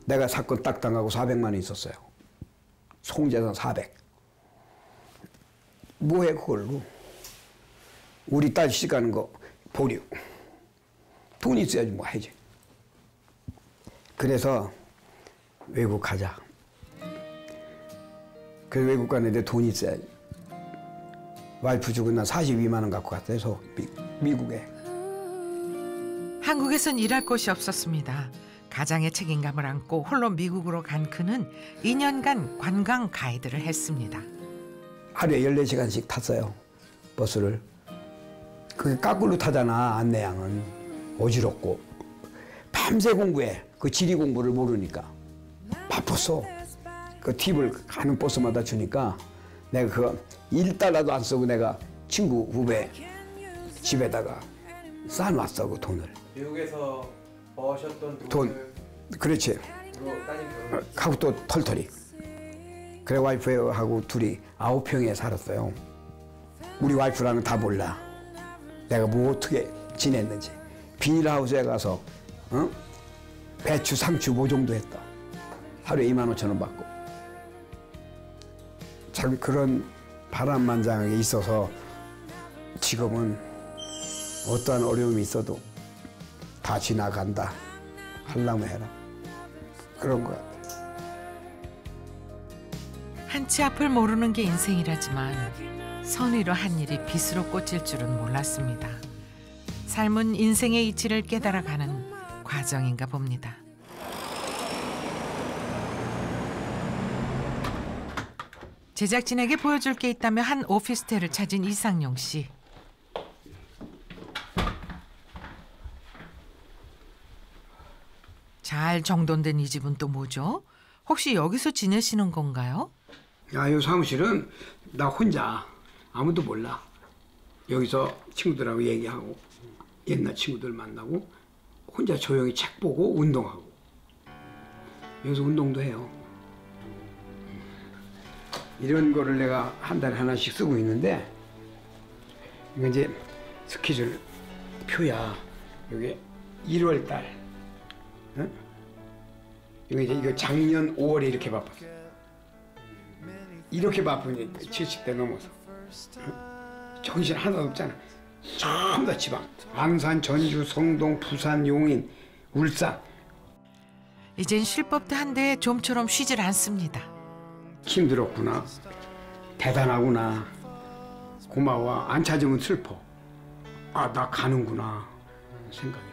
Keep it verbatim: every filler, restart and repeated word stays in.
내가 사건 딱 당하고 사백만 원 있었어요. 총재산 사백. 뭐해 그걸로. 우리 딸 시집가는 거 보류. 돈 있어야지 뭐 해지. 그래서 외국 가자. 그래서 외국 가는데 돈 있어야지. 와이프 주고 난 사십이만 원 갖고 갔어요. 서 미, 미국에. 한국에선 일할 곳이 없었습니다. 가장의 책임감을 안고 홀로 미국으로 간 그는 이 년간 관광 가이드를 했습니다. 하루에 열네 시간씩 탔어요. 버스를. 그게 까꿀로 타잖아. 안내양은. 어지럽고. 밤새 공부해. 그 지리 공부를 모르니까. 바빴어. 그 팁을 가는 버스마다 주니까 내가 그거 일 달러도 안 쓰고 내가 친구 후배 집에다가 쌓아놨어. 그 돈을. 미국에서 버셨던 돈을 돈. 그렇지. 따님 하고 또 털털이. 그래 와이프하고 둘이 아홉 평에 살았어요. 우리 와이프랑은 다 몰라. 내가 뭐 어떻게 지냈는지. 비닐하우스에 가서 어? 배추, 상추 뭐 정도 했다. 하루에 이만 오천 원 받고. 참 그런 바람만장하게 있어서 지금은 어떠한 어려움이 있어도 다 지나간다. 하려면 해라. 그런 것 같아. 한치 앞을 모르는 게 인생이라지만 선의로 한 일이 빚으로 꽂힐 줄은 몰랐습니다. 삶은 인생의 이치를 깨달아가는 과정인가 봅니다. 제작진에게 보여줄 게 있다며 한 오피스텔을 찾은 이상용 씨. 잘 정돈된 이 집은 또 뭐죠? 혹시 여기서 지내시는 건가요? 야, 이 사무실은 나 혼자. 아무도 몰라. 여기서 친구들하고 얘기하고 옛날 친구들 만나고 혼자 조용히 책 보고 운동하고. 여기서 운동도 해요. 이런 거를 내가 한 달에 하나씩 쓰고 있는데 이건 이제 스케줄 표야. 여기 일월 달. 응? 이거 이제 이거 작년 오월에 이렇게 바빴어. 이렇게 바쁘니 칠십 대 넘어서. 응? 정신 하나도 없잖아. 전부 다 지방. 안산, 전주, 성동, 부산, 용인, 울산. 이젠 쉴 법도 한데 좀처럼 쉬질 않습니다. 힘들었구나. 대단하구나. 고마워. 안 찾으면 슬퍼. 아, 나 가는구나 생각이.